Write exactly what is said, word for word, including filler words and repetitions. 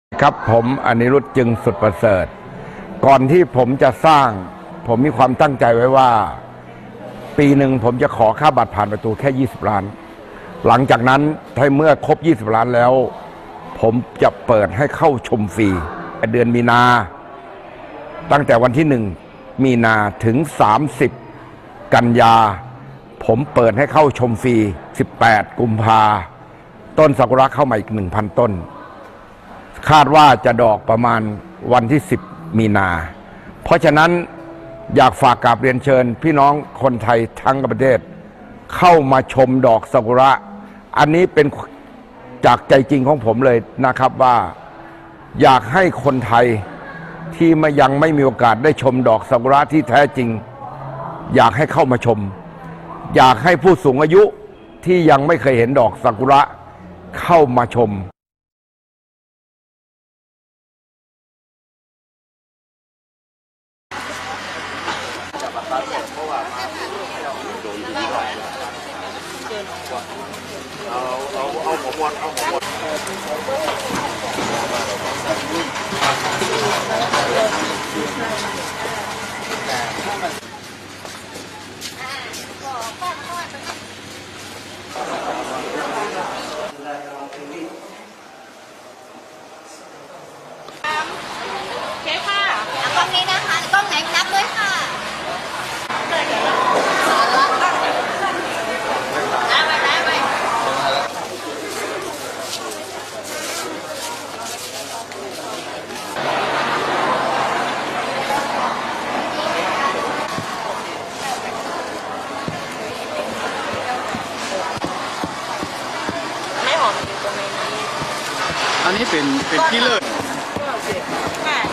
ครับผมอนิรุทธจึงสุดประเสริฐก่อนที่ผมจะสร้างผมมีความตั้งใจไว้ว่าปีหนึ่งผมจะขอค่าบัตรผ่านประตูแค่ยี่สิบล้านหลังจากนั้นถ้าเมื่อครบยี่สิบล้านแล้วผมจะเปิดให้เข้าชมฟรีเดือนมีนาตั้งแต่วันที่หนึ่งมีนาถึงสามสิบกันยาผมเปิดให้เข้าชมฟรีสิบแปดกุมภาต้นซากุระเข้ามาอีก หนึ่งพัน ต้นคาดว่าจะดอกประมาณวันที่สิบมีนาเพราะฉะนั้นอยากฝากกราบเรียนเชิญพี่น้องคนไทยทั้งประเทศเข้ามาชมดอกซากุระอันนี้เป็นจากใจจริงของผมเลยนะครับว่าอยากให้คนไทยที่มายังไม่มีโอกาสได้ชมดอกซากุระที่แท้จริงอยากให้เข้ามาชมอยากให้ผู้สูงอายุที่ยังไม่เคยเห็นดอกซากุระเข้ามาชมเอาเอาเอาหมวดเอาหมวดโอเคค่ะเอากล้องนี้นะคะกล้องไหนนับด้วยค่ะเอาไปไปไปไม่หอมอยู่ตรงนี้อันนี้เป็นเป็นที่เลิศค่ะ